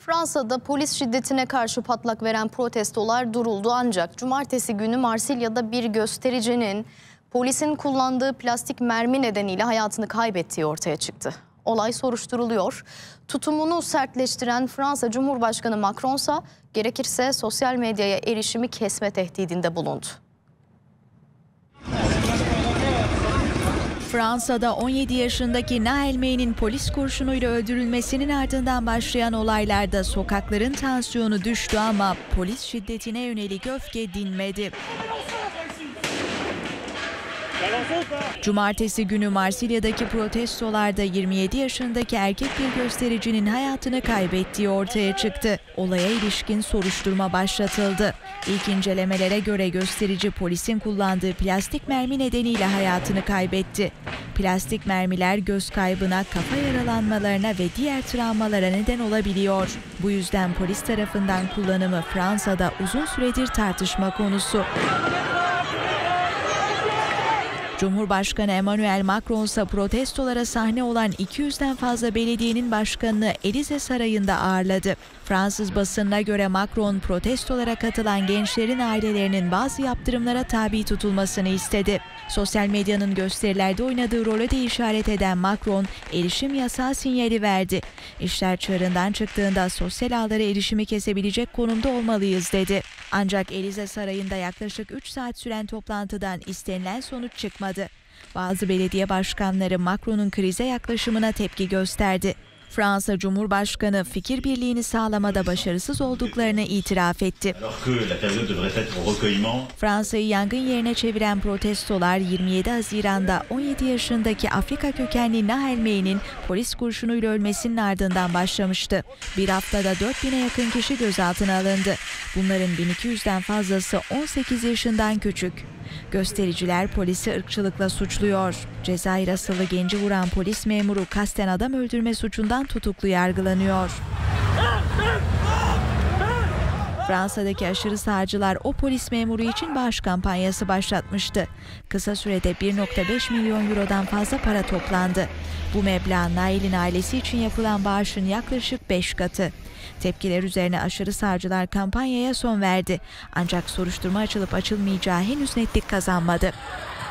Fransa'da polis şiddetine karşı patlak veren protestolar duruldu ancak cumartesi günü Marsilya'da bir göstericinin polisin kullandığı plastik mermi nedeniyle hayatını kaybettiği ortaya çıktı. Olay soruşturuluyor. Tutumunu sertleştiren Fransa Cumhurbaşkanı Macron ise gerekirse sosyal medyaya erişimi kesme tehdidinde bulundu. Fransa'da 17 yaşındaki Nahel Mey'nin polis kurşunuyla öldürülmesinin ardından başlayan olaylarda sokakların tansiyonu düştü ama polis şiddetine yönelik öfke dinmedi. Cumartesi günü Marsilya'daki protestolarda 27 yaşındaki erkek bir göstericinin hayatını kaybettiği ortaya çıktı. Olaya ilişkin soruşturma başlatıldı. İlk incelemelere göre gösterici polisin kullandığı plastik mermi nedeniyle hayatını kaybetti. Plastik mermiler göz kaybına, kafa yaralanmalarına ve diğer travmalara neden olabiliyor. Bu yüzden polis tarafından kullanımı Fransa'da uzun süredir tartışma konusu. Cumhurbaşkanı Emmanuel Macron ise protestolara sahne olan 200'den fazla belediyenin başkanını Élysée Sarayı'nda ağırladı. Fransız basınına göre Macron protestolara katılan gençlerin ailelerinin bazı yaptırımlara tabi tutulmasını istedi. Sosyal medyanın gösterilerde oynadığı role de işaret eden Macron, erişim yasağı sinyali verdi. İşler çığırından çıktığında sosyal ağlara erişimi kesebilecek konumda olmalıyız dedi. Ancak Élysée Sarayı'nda yaklaşık 3 saat süren toplantıdan istenilen sonuç çıkmadı. Bazı belediye başkanları Macron'un krize yaklaşımına tepki gösterdi. Fransa Cumhurbaşkanı fikir birliğini sağlamada başarısız olduklarını itiraf etti. Fransa'yı yangın yerine çeviren protestolar 27 Haziran'da 17 yaşındaki Afrika kökenli Nahel Mey'nin polis kurşunuyla ölmesinin ardından başlamıştı. Bir haftada 4000'e yakın kişi gözaltına alındı. Bunların 1200'den fazlası 18 yaşından küçük. Göstericiler polisi ırkçılıkla suçluyor. Cezayir asıllı genci vuran polis memuru kasten adam öldürme suçundan tutuklu yargılanıyor. Fransa'daki aşırı sağcılar o polis memuru için bağış kampanyası başlatmıştı. Kısa sürede 1,5 milyon eurodan fazla para toplandı. Bu meblağ Nail'in ailesi için yapılan bağışın yaklaşık 5 katı. Tepkiler üzerine aşırı sağcılar kampanyaya son verdi. Ancak soruşturma açılıp açılmayacağı henüz netlik kazanmadı.